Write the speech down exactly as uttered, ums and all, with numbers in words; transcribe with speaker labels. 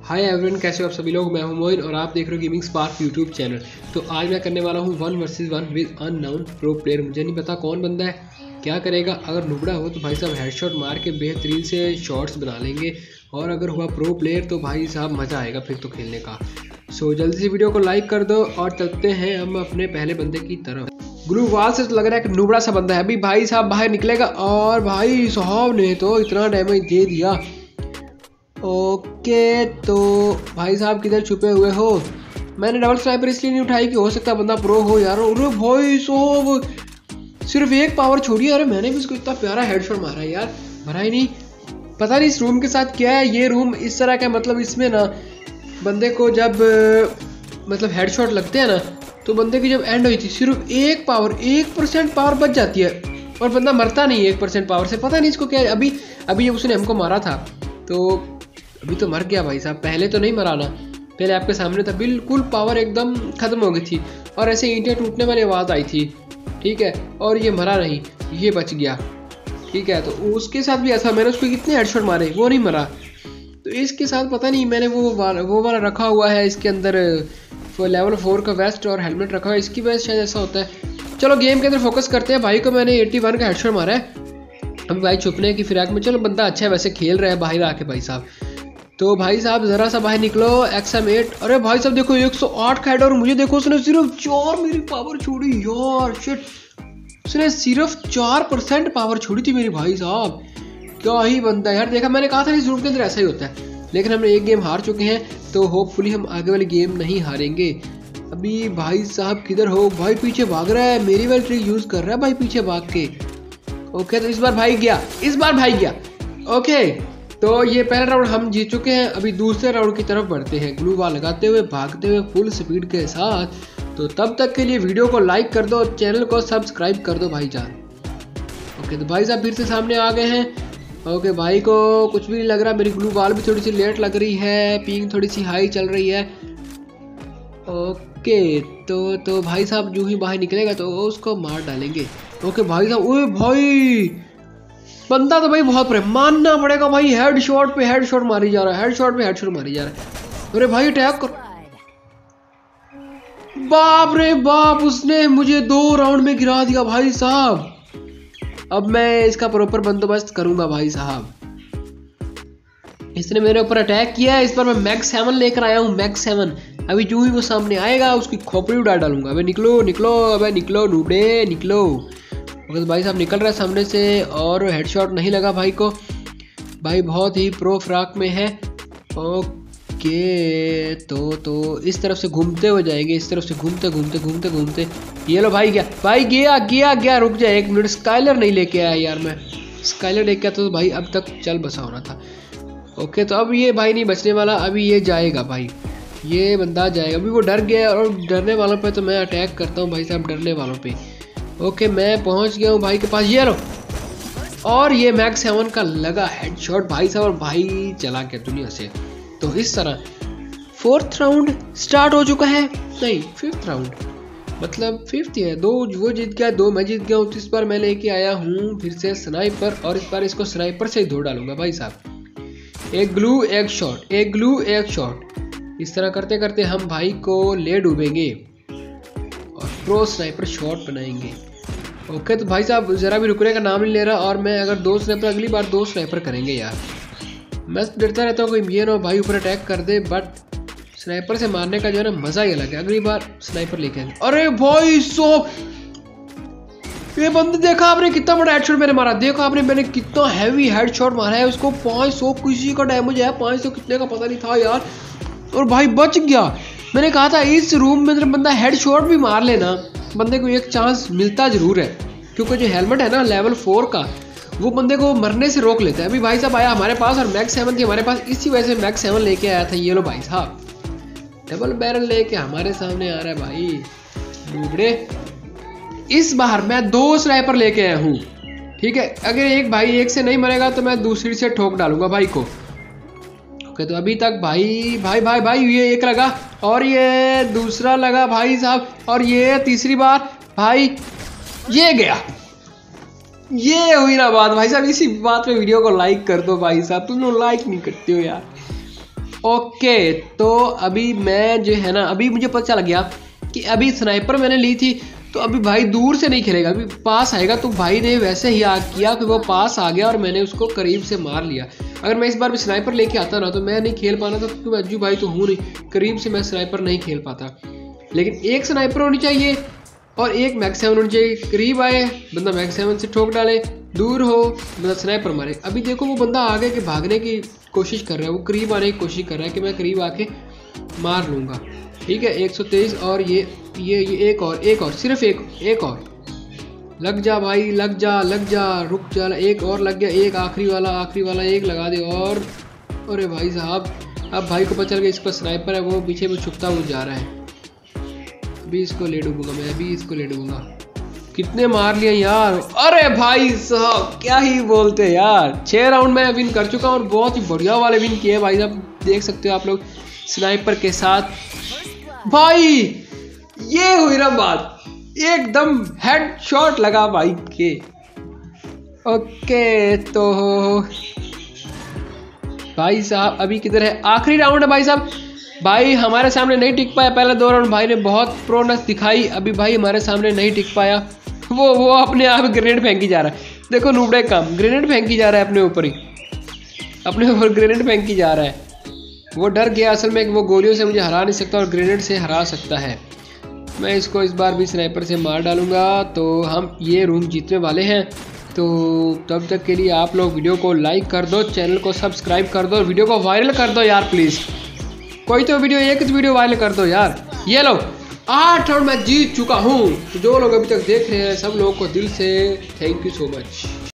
Speaker 1: Hi everyone, कैसे हो आप सभी लोग। मैं हूं मोइन और आप देख रहे हो गेमिंग स्पार्क यूट्यूब चैनल। तो आज मैं करने वाला हूं one versus one with unknown pro player. मुझे नहीं पता कौन बंदा है, क्या करेगा। अगर नुबड़ा हो तो भाई साहब हेडशॉट मार के बेहतरीन से शॉट्स बना लेंगे, और अगर हुआ प्रो प्लेयर तो भाई साहब मज़ा आएगा फिर तो खेलने का। सो जल्दी से वीडियो को लाइक कर दो और चलते हैं हम अपने पहले बंदे की तरफ। ग्लू वाल से तो लग रहा है कि नुबड़ा सा बंदा है। अभी भाई साहब बाहर निकलेगा और भाई साहब ने तो इतना डैमेज दे दिया। ओके तो भाई साहब किधर छुपे हुए हो। मैंने डबल स्नाइपर इसलिए नहीं उठाई कि हो सकता बंदा प्रो हो यार। अरे भाई साहब सिर्फ एक पावर छोड़ी। अरे मैंने भी उसको इतना प्यारा हेडशॉट मारा है यार, मरा ही नहीं। पता नहीं इस रूम के साथ क्या है। ये रूम इस तरह का, मतलब इसमें ना बंदे को जब मतलब हेडशॉट लगते हैं ना तो बंदे की जब एंड हुई थी सिर्फ एक पावर एक परसेंट पावर बच जाती है और बंदा मरता नहीं एक परसेंट पावर से। पता नहीं इसको क्या है। अभी अभी उसने हमको मारा था तो अभी तो मर गया भाई साहब। पहले तो नहीं मरा ना, पहले आपके सामने था, बिल्कुल पावर एकदम खत्म हो गई थी और ऐसे ईंटें टूटने वाली आवाज़ आई थी, ठीक है। और ये मरा नहीं, ये बच गया, ठीक है। तो उसके साथ भी ऐसा, मैंने उसको कितने हेडशॉट मारे वो नहीं मरा। तो इसके साथ पता नहीं मैंने वो वाला वो वाला रखा हुआ है, इसके अंदर लेवल फोर का वेस्ट और हेलमेट रखा हुआ है, इसकी वजह से शायद ऐसा होता है। चलो गेम के अंदर फोकस करते हैं। भाई को मैंने एट्टी वन का हेडशॉट मारा है। अभी भाई छुपने की फिराक में, चलो बंदा अच्छा है वैसे, खेल रहा है बाहर आके भाई साहब। तो भाई साहब जरा सा बाहर निकलो। एक्सएम एट, अरे भाई साहब देखो एक सौ आठ का हेड और मुझे देखो उसने सिर्फ चार मेरी पावर छोड़ी यार। शिट, उसने सिर्फ चार परसेंट पावर छोड़ी थी मेरी। भाई साहब क्या ही बंदा यार। देखा, मैंने कहा था इस रूम के अंदर ऐसा ही होता है, लेकिन हमने एक गेम हार चुके हैं तो होपफुली हम आगे वाली गेम नहीं हारेंगे। अभी भाई साहब किधर हो। भाई पीछे भाग रहा है, मेरी वाली ट्रिक यूज कर रहा है भाई पीछे भाग के। ओके तो इस बार भाई गया, इस बार भाई गया। ओके तो ये पहला राउंड हम जीत चुके हैं। अभी दूसरे राउंड की तरफ बढ़ते हैं, ग्लू वॉल लगाते हुए भागते हुए फुल स्पीड के साथ। तो तब तक के लिए वीडियो को लाइक कर दो, चैनल को सब्सक्राइब कर दो भाईजान। ओके तो भाई साहब फिर से सामने आ गए हैं। ओके भाई को कुछ भी नहीं लग रहा। मेरी ग्लू वॉल भी थोड़ी सी लेट लग रही है, पिंग थोड़ी सी हाई चल रही है। ओके तो तो भाई साहब जो ही बाहर निकलेगा तो उसको मार डालेंगे। ओके भाई साहब, ओए भाई बंदा तो भाई बहुत प्रेम मानना पड़ेगा भाई। हेडशॉट पे हेडशॉट मारी जा रहा है, हेडशॉट पे हेडशॉट मारी जा रहा है। अरे भाई अटैक कर, बाप रे बाप, उसने मुझे दो राउंड में गिरा दिया भाई साहब। अब मैं इसका प्रॉपर बंदोबस्त करूंगा भाई साहब। इसने मेरे ऊपर अटैक किया है, इस बार मैं मैक्स सेवन लेकर आया हूँ, मैक्स सेवन। अभी जो ही वो सामने आएगा उसकी खोपड़ी उड़ा डालूंगा। अबे निकलो निकलो, अबे निकलो नूबड़े निकलो। ओके तो भाई साहब निकल रहा है सामने से और हेडशॉट नहीं लगा भाई को। भाई बहुत ही प्रो फ्राक में है। ओके तो तो इस तरफ से घूमते हुए जाएंगे, इस तरफ से घूमते घूमते घूमते घूमते। ये लो भाई गया, भाई गया गया गया। रुक जाए एक मिनट, स्काइलर नहीं लेके आया यार मैं। स्काइलर लेके आया तो भाई अब तक चल बसा होना था। ओके तो अब ये भाई नहीं बचने वाला, अभी ये जाएगा भाई, ये बंदा जाएगा। अभी वो डर गया और डरने वालों पे तो मैं अटैक करता हूँ भाई साहब, डरने वालों पे। ओके मैं पहुँच गया हूँ भाई के पास, ये लो। और ये मैक्स सेवन का लगा हेडशॉट भाई साहब, और भाई चला गया दुनिया से। तो इस तरह फोर्थ राउंड स्टार्ट हो चुका है, नहीं फिफ्थ राउंड, मतलब फिफ्थ है। दो वो जीत गया, दो मैं जीत गया हूँ। तो इस बार मैं लेके आया हूँ फिर से स्नाइपर, और इस बार इसको स्नाइपर से ही धो डालूंगा भाई साहब। एक ग्लू एक शॉट, एक ग्लू एक शॉट, इस तरह करते करते हम भाई को ले डूबेंगे और प्रो स्नाइपर शॉट बनाएंगे। ओके तो भाई साहब जरा भी रुकने का नाम नहीं ले रहा, और मैं अगर दो स्नाइपर, अगली बार दो स्नाइपर करेंगे यार। मैं डरता रहता हूँ कोई ये ना भाई ऊपर अटैक कर दे, बट स्नाइपर से मारने का जो है ना मजा ही अलग है। अगली बार स्नाइपर लेके आएंगे। अरे भाई साहब ये बंदे, देखा आपने कितना बड़ा हेडशॉट मैंने मारा, देखो आपने मैंने कितना हैवी हेडशॉट मारा है उसको। पाँच सौ किसी का डैमेज है, पाँच सौ कितने का पता नहीं था यार, और भाई बच गया। मैंने कहा था इस रूम में अगर बंदा हेडशॉट भी मार लेना बंदे को एक चांस मिलता जरूर है, क्योंकि जो हेलमेट है ना लेवल फोर का वो बंदे को मरने से रोक लेता है। अभी भाई साहब आया हमारे पास और मैक्स सेवन थी हमारे पास, इसी वजह से मैक्स सेवन लेके आया था। ये लो भाई साहब डबल बैरल लेके हमारे सामने आ रहा है भाई डूबड़े। इस बार मैं दो स्नाइपर लेके आया हूँ, ठीक है। अगर एक भाई एक से नहीं मरेगा तो मैं दूसरी से ठोक डालूंगा भाई को। ओके तो अभी तक भाई भाई भाई भाई ये एक लगा और ये दूसरा लगा भाई साहब, और ये तीसरी बार भाई ये गया। ये हुई ना बात भाई साहब। इसी बात पे वीडियो को लाइक कर दो भाई साहब, तुम लोग लाइक नहीं करते हो यार। ओके तो अभी मैं जो है ना, अभी मुझे पता चल गया कि अभी स्नाइपर मैंने ली थी तो अभी भाई दूर से नहीं खेलेगा, अभी पास आएगा। तो भाई ने वैसे ही आ किया कि वो पास आ गया और मैंने उसको करीब से मार लिया। अगर मैं इस बार भी स्नाइपर लेके आता ना तो मैं नहीं खेल पाना था, क्योंकि अज्जू भाई तो हूँ नहीं, करीब से मैं स्नाइपर नहीं खेल पाता। लेकिन एक स्नाइपर होनी चाहिए और एक मैक्स सेवन होनी चाहिए। करीब आए बंदा मैक्स सेवन से ठोक डाले, दूर हो बंदा स्नाइपर मारे। अभी देखो वो बंदा आगे के भागने की कोशिश कर रहा है, वो करीब आने की कोशिश कर रहा है कि मैं करीब आके मार लूँगा। ठीक है, एक सौ तेईस और ये ये ये एक और एक और सिर्फ एक एक और लग जा भाई, लग जा लग जा, रुक जा, एक और लग गया, एक आखिरी वाला आखिरी वाला एक लगा दे। और अरे भाई साहब, अब भाई को पता चल गया इस पर स्नाइपर है, वो पीछे में छुपता हुआ जा रहा है। अभी इसको ले डूबूंगा मैं, अभी इसको ले डूबूंगा। कितने मार लिए यार, अरे भाई साहब क्या ही बोलते यार। छह राउंड में विन कर चुका हूँ और बहुत ही बढ़िया वाले विन किए भाई साहब, देख सकते हो आप लोग स्नाइपर के साथ। भाई ये हुई ना बात, एकदम हेडशॉट लगा भाई के। ओके तो भाई साहब अभी किधर है, आखिरी राउंड है भाई साहब। भाई हमारे सामने नहीं टिक पाया, पहले दो राउंड भाई ने बहुत प्रोनेस दिखाई, अभी भाई हमारे सामने नहीं टिक पाया। वो वो अपने आप ग्रेनेड फेंकी जा रहा है, देखो नूबड़े काम ग्रेनेड फेंकी जा रहा है अपने ऊपर ही, अपने ऊपर ग्रेनेड फेंकी जा रहा है। वो डर गया असल में कि वो गोलियों से मुझे हरा नहीं सकता और ग्रेनेड से हरा सकता है। मैं इसको इस बार भी स्नाइपर से मार डालूंगा तो हम ये रूम जीतने वाले हैं। तो तब तक के लिए आप लोग वीडियो को लाइक कर दो, चैनल को सब्सक्राइब कर दो, वीडियो को वायरल कर दो यार प्लीज़। कोई तो वीडियो एक वीडियो वायरल कर दो यार। ये लो आठ राउंड मैं जीत चुका हूँ। तो जो लोग अभी तक देख रहे हैं सब लोगों को दिल से थैंक यू सो मच।